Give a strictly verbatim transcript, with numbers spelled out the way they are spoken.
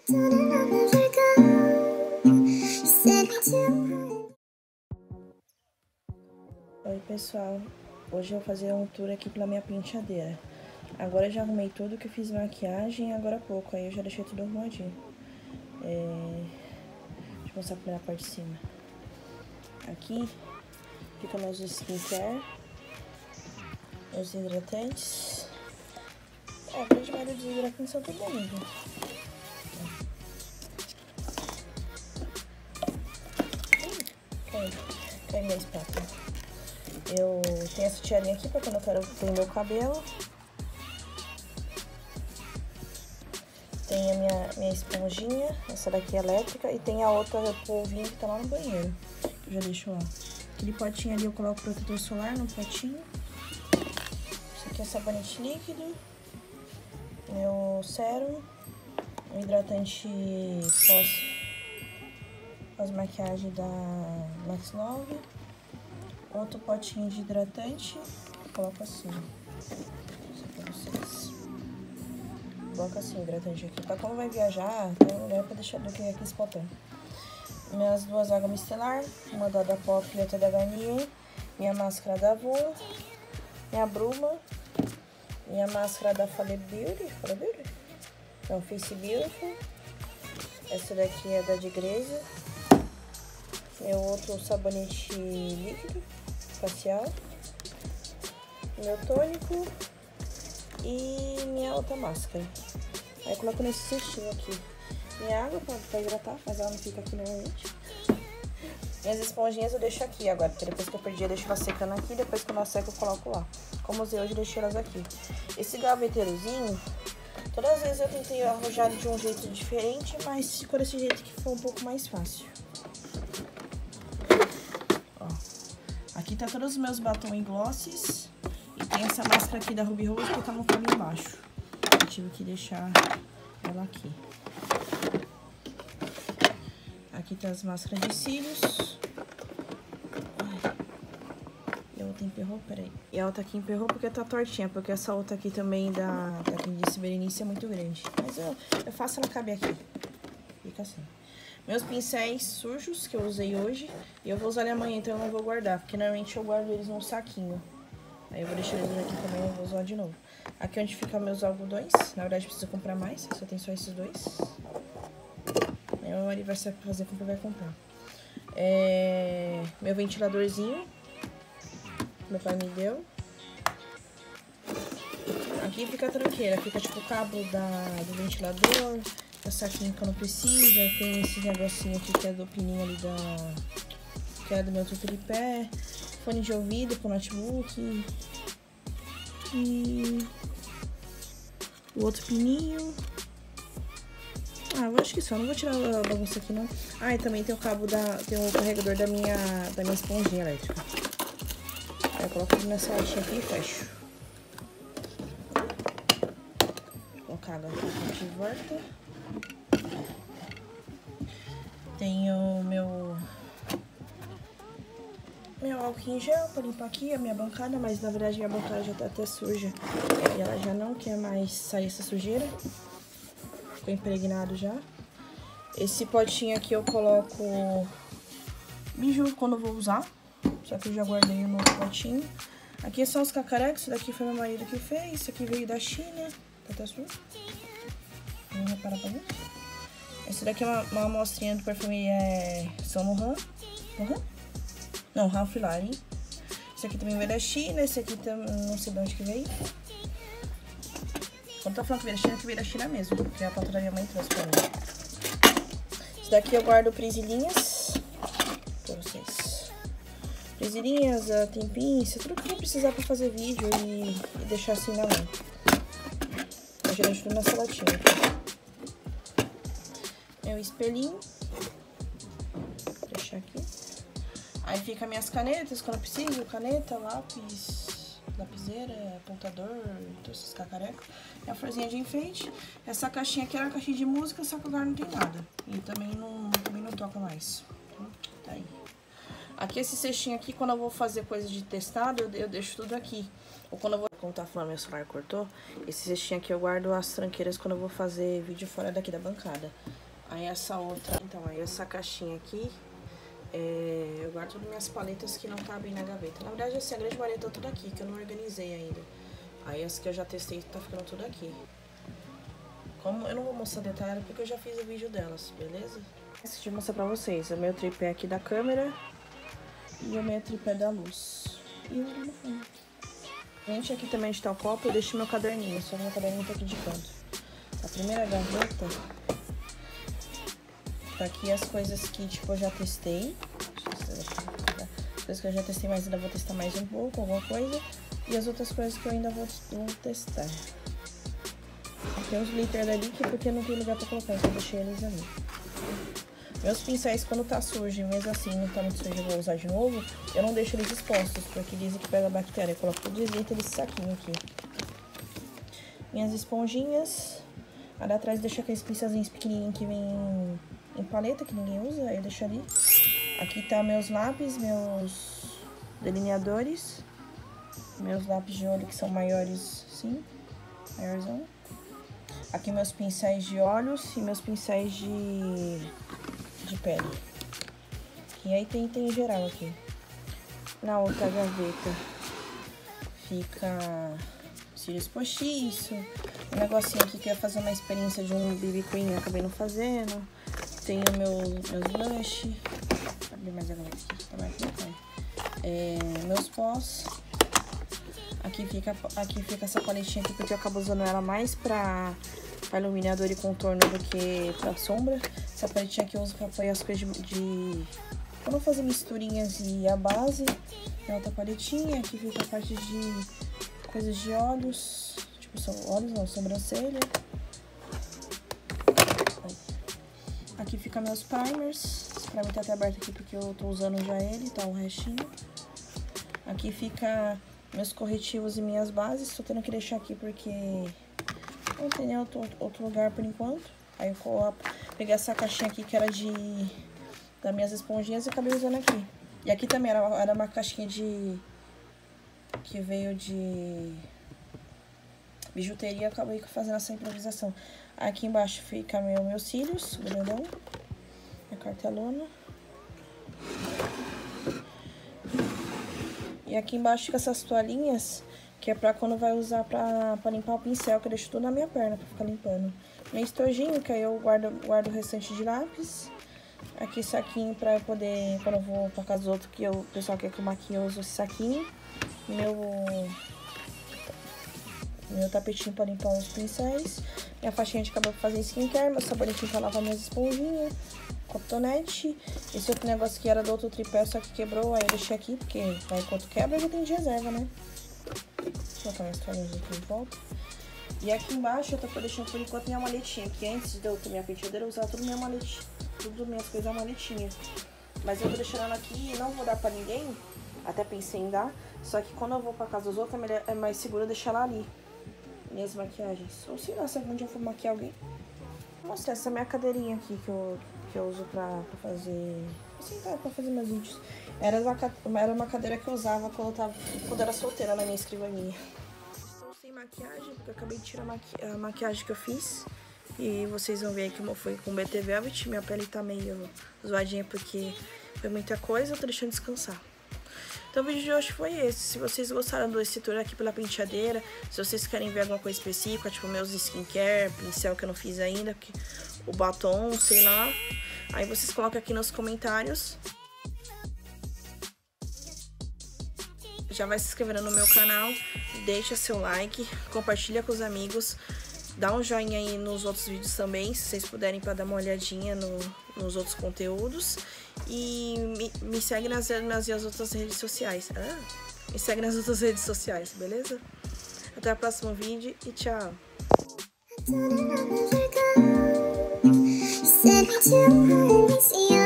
Oi pessoal, hoje eu vou fazer um tour aqui pela minha penteadeira. Agora eu já arrumei tudo, que eu fiz maquiagem agora há pouco, aí eu já deixei tudo arrumadinho. É... Deixa eu mostrar a primeira parte de cima. Aqui fica meus skincare, meus hidratantes. É, a grande maioria dos hidratantes são tudo bem, viu? Cai, cai minha espátula. Eu tenho essa tiarinha aqui pra quando eu quero prender o cabelo. Tem a minha, minha esponjinha, essa daqui é elétrica. E tem a outra polvinha que tá lá no banheiro. Eu já deixo lá. Aquele potinho ali eu coloco protetor solar no potinho. Esse aqui é sabonete líquido. Meu sérum. Um hidratante pós, pós maquiagem da Max nove. Outro potinho de hidratante. Coloco assim. Pra vocês. Coloco assim o hidratante aqui. Pra quando vai viajar, então não é pra deixar do que aqui esse potão. Minhas duas águas micelar. Uma da da Pop e outra da Garnier. Minha máscara da Avon. Minha bruma. Minha máscara da Fale Beauty. Fale Beauty? Não, Face Beautiful. Essa daqui é da de Greza. Meu outro sabonete líquido facial, meu tônico e minha outra máscara. Aí coloco nesse cestinho aqui minha água pra, pra hidratar, mas ela não fica aqui normalmente. Minhas esponjinhas eu deixo aqui agora, porque depois que eu perdi eu deixo elas secando aqui, depois que eu seco eu coloco lá. Como usei hoje, eu deixei elas aqui. Esse gaveteirozinho, todas as vezes eu tentei arranjar de um jeito diferente, mas ficou desse jeito que foi um pouco mais fácil. Aqui tá todos os meus batom em glosses. E tem essa máscara aqui da Ruby Rose que tá no cabo embaixo. Eu tive que deixar ela aqui. Aqui tá as máscaras de cílios. Ai. E a outra emperrou, peraí. E a outra aqui emperrou porque tá tortinha. Porque essa outra aqui também da, da que disse Berenice é muito grande. Mas eu, eu faço ela caber aqui. Fica assim. Meus pincéis sujos, que eu usei hoje, e eu vou usar ele amanhã, então eu não vou guardar, porque normalmente eu guardo eles num saquinho. Aí eu vou deixar eles aqui também, eu vou usar de novo. Aqui onde ficam meus algodões, na verdade precisa comprar mais, só tem só esses dois. Meu marido vai fazer compra, vai comprar. É... Meu ventiladorzinho, meu pai me deu. Aqui fica a tranqueira, fica tipo o cabo da, do ventilador. O saquinho que eu não precisa, tem esse negocinho aqui que é do pininho ali da... que é do meu tripé, fone de ouvido pro notebook, e o outro pininho. Ah, eu acho que só, não vou tirar a bagunça aqui não. Ah, e também tem o cabo da... tem o carregador da minha, da minha esponjinha elétrica. Aí eu coloco tudo nessa latinha aqui e fecho. Vou colocar água aqui de volta. Tenho meu meu álcool em gel para limpar aqui a minha bancada, mas na verdade minha bancada já tá até suja e ela já não quer mais sair essa sujeira. Ficou impregnado já. Esse potinho aqui eu coloco biju quando eu vou usar, só que eu já guardei no potinho. Aqui são os cacarecos, esse daqui foi meu marido que fez, esse aqui veio da China, tá até sujo. Vamos reparar pra ver. Esse daqui é uma, uma amostrinha do perfume é Saint Laurent. Uhum. Não, Ralph Lauren. Esse aqui também veio da China. Esse aqui também não sei de onde que veio. Quando tá falando que veio da China, que veio da China mesmo, porque a patroa da minha mãe trouxe pra mim. Esse daqui eu guardo presilhinhas pra vocês. Presilhinhas, tem pinça, tudo que eu precisar pra fazer vídeo e, e deixar assim na mão. Eu já deixo tudo nessa latinha aqui. Meu espelhinho, vou deixar aqui. Aí fica minhas canetas, quando eu preciso, caneta, lápis, lapiseira, apontador, todos esses cacarecos. Minha florzinha de enfeite. Essa caixinha aqui era uma caixinha de música, só que agora não tem nada. E também não, também não toca mais. Tá aí. Aqui esse cestinho aqui, quando eu vou fazer coisa de testado, eu, eu deixo tudo aqui. Ou quando eu vou... Como tá falando, meu celular cortou. Esse cestinho aqui eu guardo as tranqueiras quando eu vou fazer vídeo fora daqui da bancada. Aí essa outra... Então, aí essa caixinha aqui... É, eu guardo todas minhas paletas que não cabem na gaveta. Na verdade, assim, a grande maioria tá tudo aqui, que eu não organizei ainda. Aí as que eu já testei tá ficando tudo aqui. Como eu não vou mostrar detalhe porque eu já fiz o vídeo delas, beleza? Decidi mostrar pra vocês o meu tripé aqui da câmera e o meu tripé da luz. E o no fundo. Gente, aqui também está o copo, eu deixo meu caderninho, só meu caderninho tá aqui de canto. A primeira gaveta, tá aqui as coisas que, tipo, eu já testei. As coisas que eu já testei, mas ainda vou testar mais um pouco, alguma coisa. E as outras coisas que eu ainda vou, vou testar. Tem uns glitter ali, que porque não tem lugar pra colocar, então eu deixei eles ali. Meus pincéis, quando tá sujo, mesmo assim, não tá muito sujo, eu vou usar de novo, eu não deixo eles expostos, porque dizem que pega bactéria. Eu coloco tudo dentro desse saquinho aqui. Minhas esponjinhas. Ali atrás deixo aqueles pincelzinhos pequenininhos que vem em paleta, que ninguém usa, aí eu deixo ali. Aqui tá meus lápis, meus delineadores. Meus lápis de olho, que são maiores, sim, maiorzão. Aqui meus pincéis de olhos e meus pincéis de, de pele. E aí tem, tem geral aqui. Na outra gaveta fica cílios postiço. Um negocinho aqui que eu ia fazer uma experiência de um B B Cream, eu acabei não fazendo. Tenho meu, meus blush. Vou abrir mais a gaveta aqui, tá mais aqui, é, meus pós. Aqui fica, aqui fica essa paletinha aqui, porque eu acabo usando ela mais pra, pra iluminador e contorno do que pra sombra. Essa paletinha aqui eu uso pra apoiar as coisas de... de pra não fazer misturinhas e a base. É outra paletinha. Aqui fica a parte de coisas de olhos. Tipo, são olhos não, sobrancelha. Aqui fica meus primers. Esse primer tá até aberto aqui porque eu tô usando já ele, tá o restinho. Aqui fica... meus corretivos e minhas bases, tô tendo que deixar aqui porque não tem nem outro, outro lugar por enquanto. Aí eu vou pegar essa caixinha aqui que era de das minhas esponjinhas e acabei usando aqui. E aqui também era, era uma caixinha de que veio de bijuteria, acabei fazendo essa improvisação. Aqui embaixo fica meu, meus cílios, grandão, minha cartelona. E aqui embaixo fica essas toalhinhas, que é pra quando vai usar pra, pra limpar o pincel, que eu deixo tudo na minha perna pra ficar limpando. Meu estojinho, que aí eu guardo, guardo o restante de lápis. Aqui saquinho pra eu poder, quando eu vou pra casa dos outros, que eu, o pessoal quer que eu maquie, eu uso esse saquinho. Meu, meu tapetinho pra limpar os pincéis. Minha faixinha de cabelo pra fazer skincare, meu sabonetinho pra lavar minhas esponjinhas. Cotonete. Esse outro negócio que era do outro tripé, só que quebrou, aí eu deixei aqui, porque aí enquanto quebra já tem de reserva, né? Vou colocar minhas toalhinhas aqui em volta. E aqui embaixo eu tô deixando por enquanto minha maletinha, que antes de eu ter minha penteadeira eu usava tudo minha maletinha, tudo minhas coisas na maletinha. Mas eu tô deixando ela aqui e não vou dar pra ninguém, até pensei em dar, só que quando eu vou pra casa dos outros é, melhor, é mais seguro deixar ela ali, minhas maquiagens. Ou se não, se algum dia eu for maquiar alguém. Vou mostrar essa minha cadeirinha aqui que eu... que eu uso pra, pra fazer... assim, tá, pra fazer meus vídeos. Era uma, era uma cadeira que eu usava quando eu, tava, quando eu era solteira na minha escrivaninha. Estou sem maquiagem, porque eu acabei de tirar a, maqui a maquiagem que eu fiz. E vocês vão ver aí como foi com o B T Velvet. Minha pele tá meio zoadinha porque foi muita coisa, eu tô deixando descansar. Então o vídeo de hoje foi esse. Se vocês gostaram desse tour aqui pela penteadeira, se vocês querem ver alguma coisa específica, tipo meus skincare, pincel que eu não fiz ainda, porque o batom, sei lá, aí vocês colocam aqui nos comentários. Já vai se inscrevendo no meu canal, deixa seu like, compartilha com os amigos, dá um joinha aí nos outros vídeos também, se vocês puderem, para dar uma olhadinha no, nos outros conteúdos. E me, me segue nas, nas minhas outras redes sociais. Ah, me segue nas outras redes sociais, beleza? Até o próximo vídeo e tchau! Said me too hard, see